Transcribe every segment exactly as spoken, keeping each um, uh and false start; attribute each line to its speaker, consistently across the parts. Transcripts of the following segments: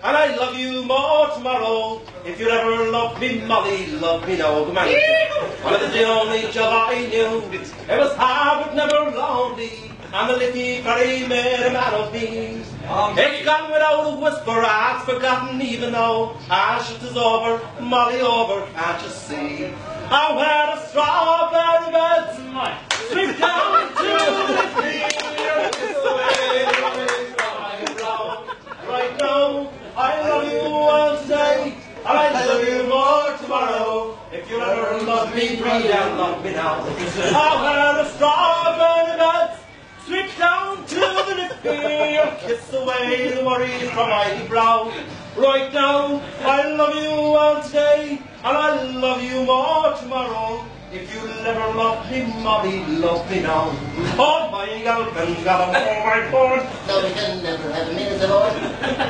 Speaker 1: and I love you more tomorrow. If you ever love me, Molly, love me now. Come on. Well, it's the only job I knew. It was hard but never lonely, and the little fairy made a man of me. It's gone without a whisper, I've forgotten even though our shit is over, Molly over, can't you see? I wear the strawberry beds, sweep down to the field, kiss away the brown. Right now, I love you all today, and I love you more tomorrow. If you ever love me, breathe and love me now. I wear the strawberry beds, sweep down to the field, kiss away the worries from my brow. Right now, I love you all today, and I love you more tomorrow. If you never love me, Molly, love me now. Oh, my girlfriend got a mobile phone.
Speaker 2: No, we can never have a minute at all.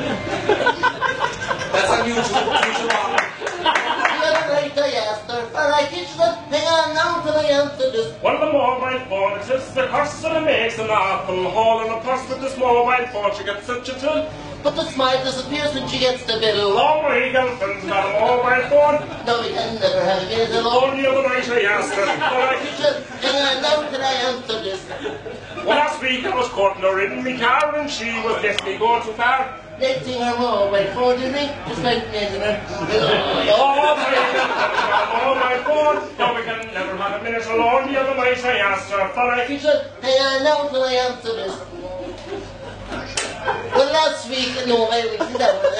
Speaker 1: That's unusual. unusual.
Speaker 2: The other night I asked her for I teach them. Hang on now till I answer this.
Speaker 3: Well, the mobile phone, it is the curse and it makes an awful hole in the purse with this mobile phone. She gets such a till.
Speaker 2: But the smile disappears when she gets the bill.
Speaker 3: Oh, my girlfriend's got a mobile phone.
Speaker 2: No, we can never have a minute at all.
Speaker 3: Only the other night I asked her. Well, I
Speaker 2: Teacher, hang on now till I answer this.
Speaker 3: Well, last week I was courting her in my car and she was definitely going too far.
Speaker 2: Next thing her mobile phone did ring, just like mention her.
Speaker 3: Oh, my girlfriend's got a mobile phone. No, we can never have a minute alone. The other night I asked her. Well, I
Speaker 2: Teacher, hang on now till I answer this. Well, last week, no, I didn't that one.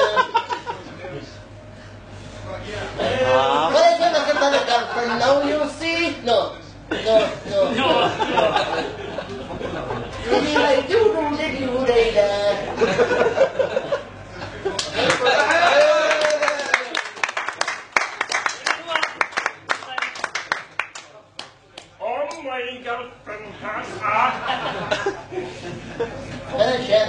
Speaker 2: Uh, well, if I look at that girlfriend now, you see? No, no, no. Did you like do do did you day da?
Speaker 3: Oh, my girlfriend has a...
Speaker 2: Well, she,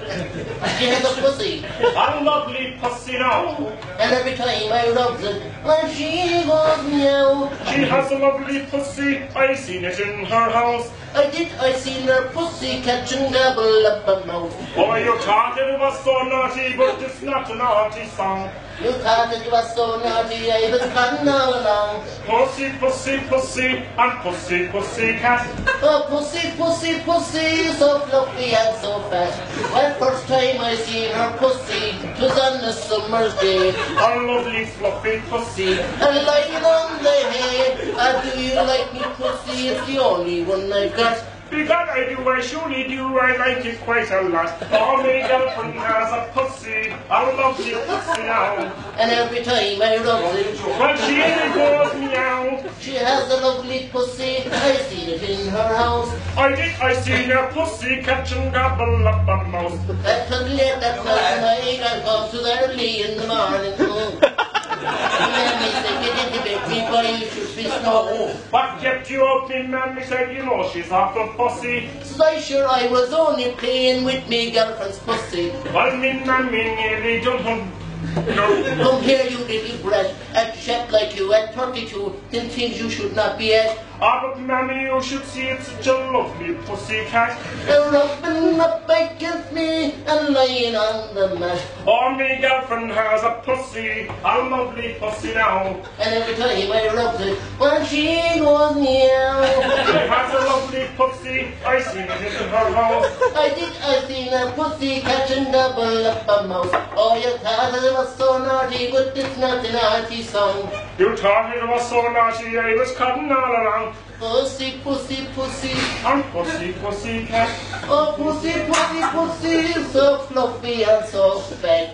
Speaker 2: she has a pussy.
Speaker 3: A lovely pussy now.
Speaker 2: And every time I rub it, well, she goes meow.
Speaker 3: She has a lovely pussy. I seen it in her house.
Speaker 2: I did, I seen her pussy catch and gobble up her mouth.
Speaker 3: Oh, you thought it was so naughty, but it's not a naughty song.
Speaker 2: You thought it was so naughty, I was cotton all along.
Speaker 3: Pussy, pussy, pussy, and pussy, pussy cat.
Speaker 2: Oh, pussy, pussy, pussy, so fluffy and so fat. Well, first time I seen her pussy, 'twas on a summer's day.
Speaker 3: A lovely fluffy pussy.
Speaker 2: And lying on the head, ah, do you like me pussy? It's the only one I've got.
Speaker 3: Because I do, I surely do, I like it quite a lot. Oh, my girlfriend has a pussy, a lovely pussy now.
Speaker 2: And every time I rub it,
Speaker 3: Well, she goes meow.
Speaker 2: she has a lovely pussy. I seen it in her house.
Speaker 3: I did, I seen her pussy catch and gobble up a mouse.
Speaker 2: That was late that night, I got to there early in the morning. Oh. Mammy said, get into bed, me boy, you should be snoring.
Speaker 3: What kept you up, me mammy said, you know she's awful pussy.
Speaker 2: Says I sure I was only playing with me girlfriend's pussy.
Speaker 3: Well, me mammy nearly done him. No.
Speaker 2: Come here, you little brat, at chap like you at thirty-two, then things you should not be at.
Speaker 3: Ah, but mammy, you should see it's such a lovely pussy cat.
Speaker 2: They're rubbing up against me and lying on the mat.
Speaker 3: Oh, me girlfriend has a pussy, a lovely pussy now.
Speaker 2: And every time I rub it, well, she goes meow.
Speaker 3: She has a lovely pussy, I seen it in her house.
Speaker 2: I did, I seen a pussy catch and double up a mouse. Oh, you thought it was so naughty, but it's not a naughty song.
Speaker 3: You thought it was so naughty, I was cutting all along.
Speaker 2: Pussy, pussy, pussy.
Speaker 3: And pussy, pussy cat.
Speaker 2: Oh, pussy, pussy, pussy, so fluffy and so fat.